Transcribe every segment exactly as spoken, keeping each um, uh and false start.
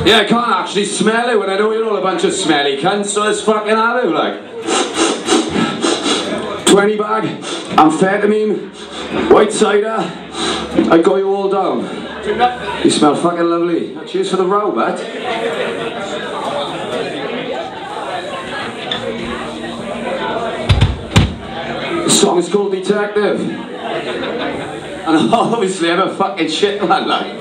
Yeah, I can't actually smell it when I know you're all a bunch of smelly cunts, so let's fucking have it, like. twenty bag, amphetamine, white cider, I got you all down. You smell fucking lovely. Cheers for the row, bat. The song is called Detective. And obviously I'm a fucking shit man, like.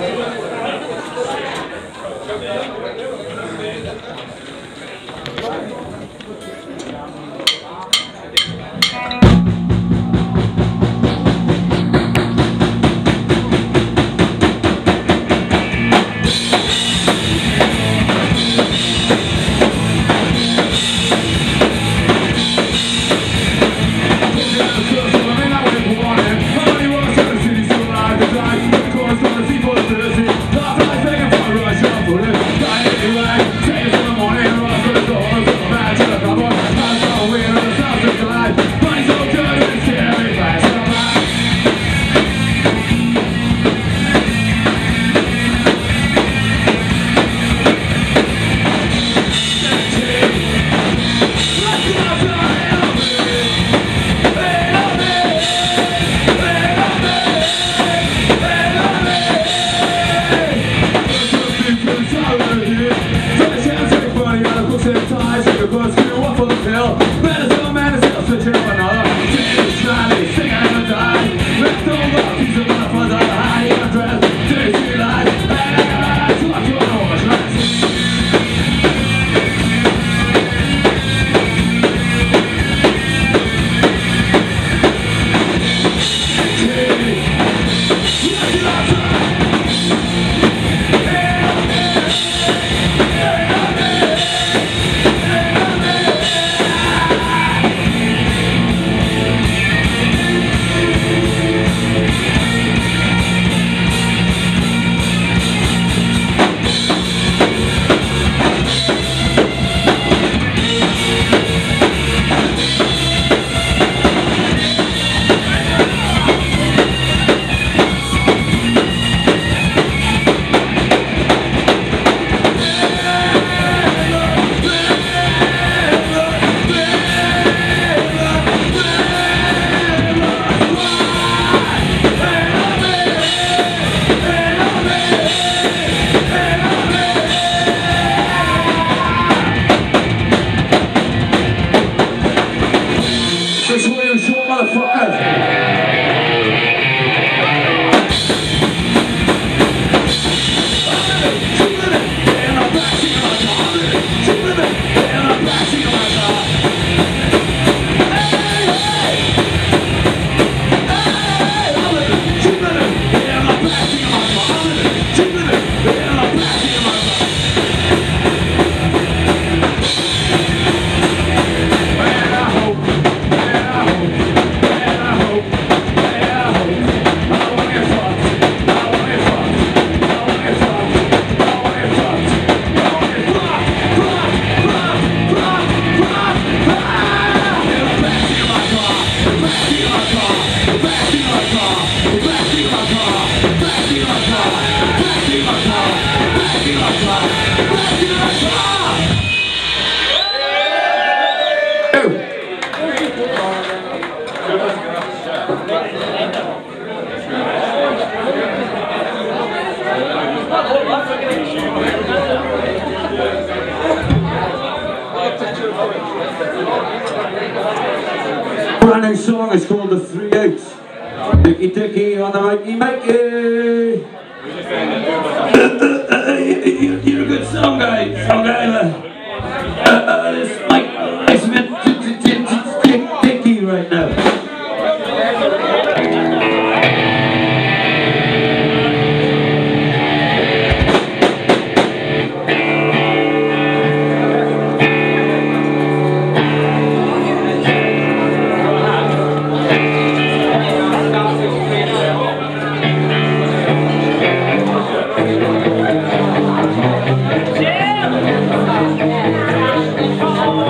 Brand new song is called The Three Outs. Dicky Dicky on the Mikey Mikey. You're a good song guy. Song guy. Uh, uh, this Mike, it's meant to Dicky right now. Yeah!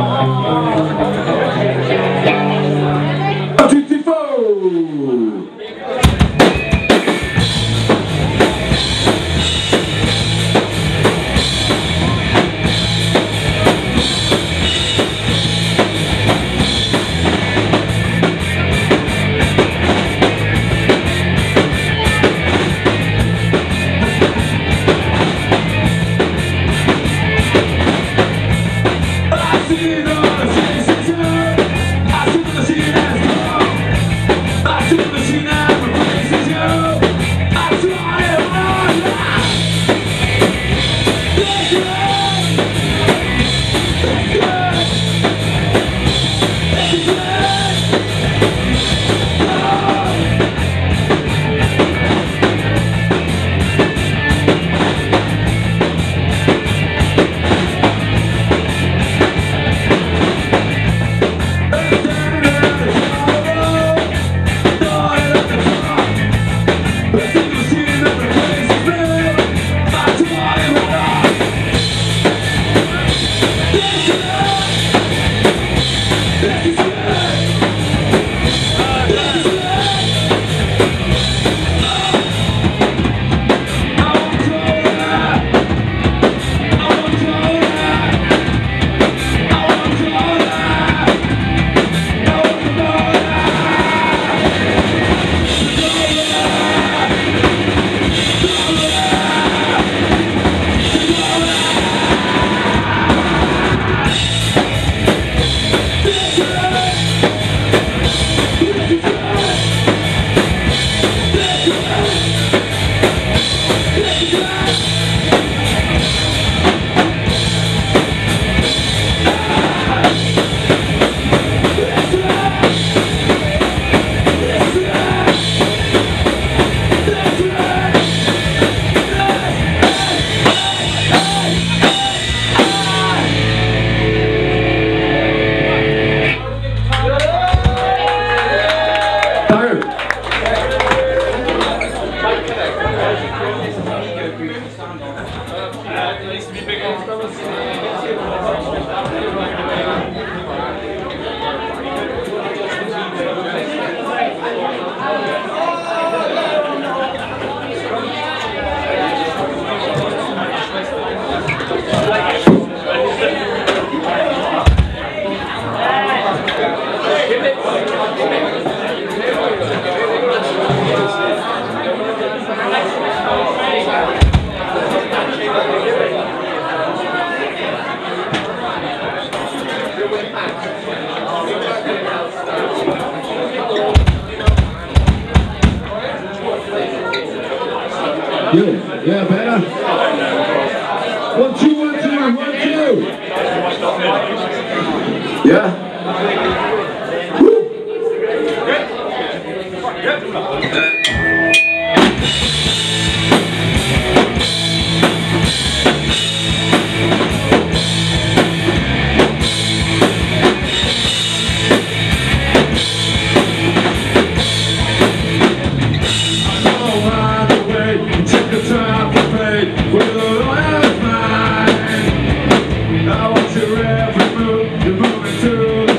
Good. Yeah, better. One, two, one, two, one, two. Yeah? Woo. I want your every move, you're moving through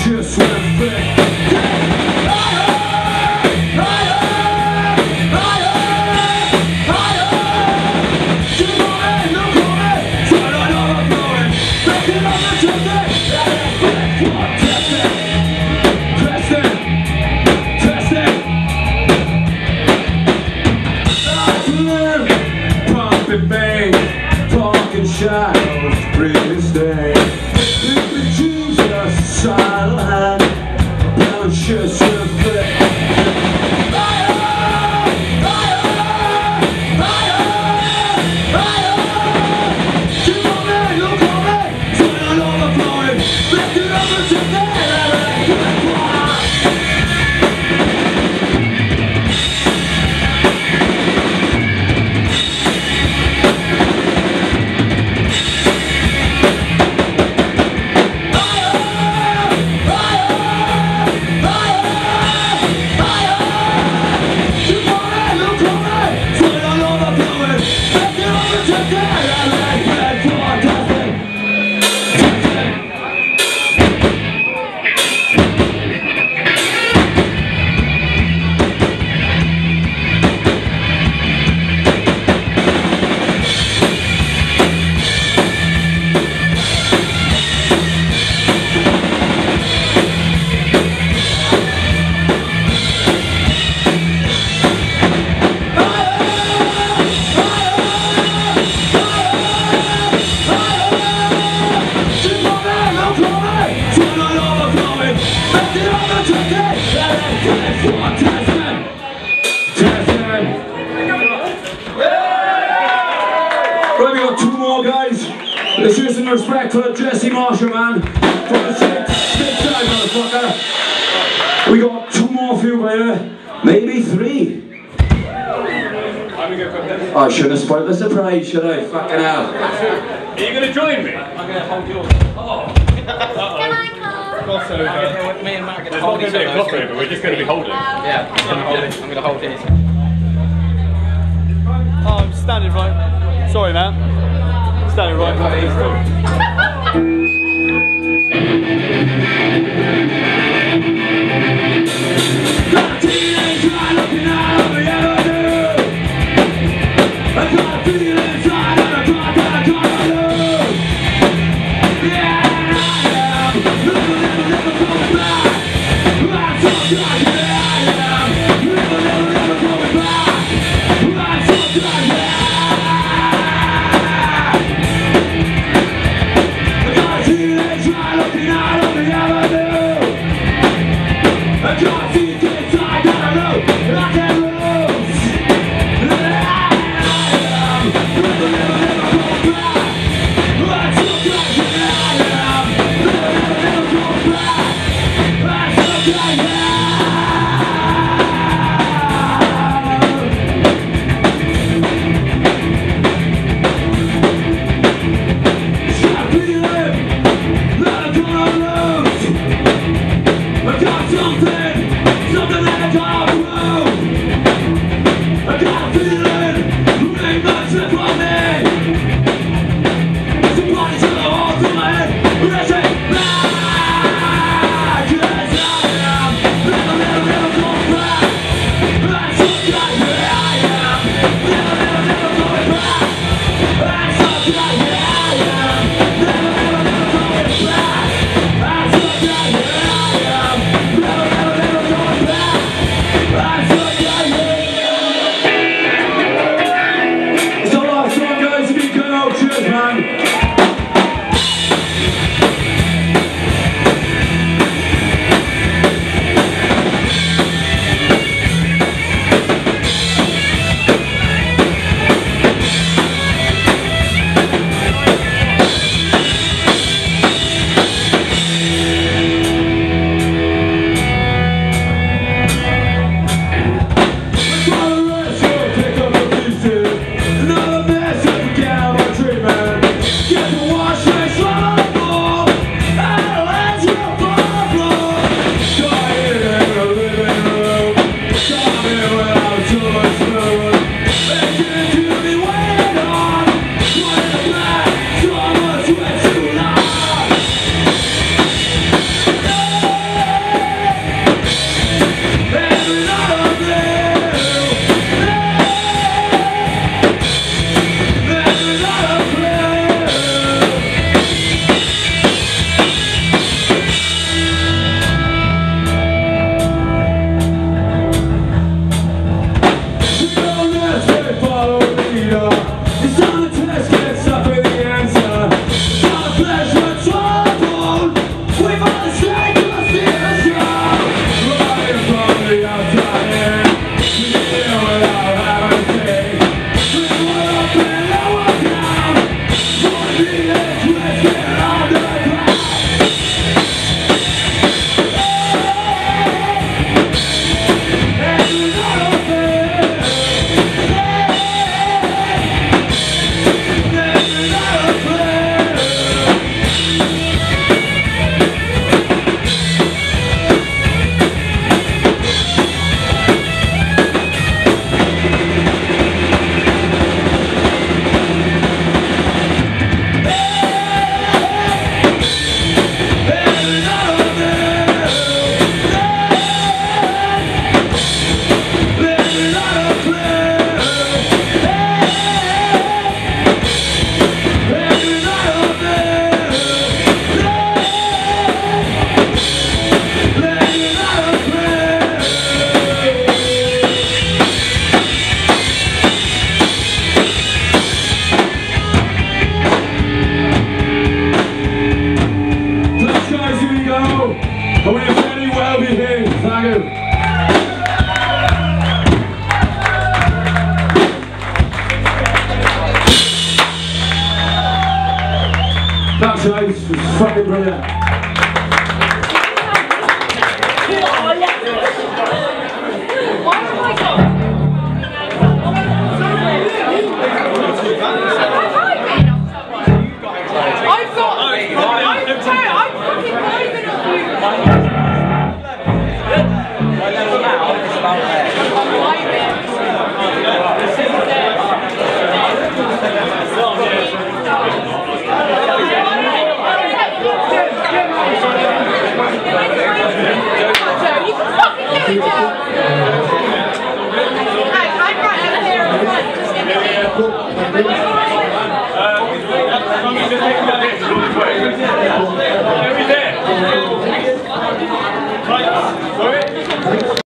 just went thick. Shadows, prettiest day. If the Jesus silent, down just a bit. Fire! Fire! Fire! Fire! Keep on me, look on me, turn on overflowing. Lift it up and take that. Right, we got two more guys. Let's show some respect for Jesse Mosher, man. For the six, six side, motherfucker. We got two more for you, baby. Maybe three. I shouldn't have spoiled the surprise, should I? Fucking hell. Are you going to join me? I'm going to hold yours. Oh. Can I come? Crossover. Me and Matt are going to There's hold not going to be a each other. crossover, we're just going to be holding. Yeah, I'm going to hold his. Oh, I'm standing right. Sorry, man. Standing right. And we're very well behaved, thank you. That's nice, it's fucking brilliant. I've got, I'm, I'm fucking driving on you. My level now is about there. You can fucking do it, Joe. Hey, I'm right over here in front. Just give me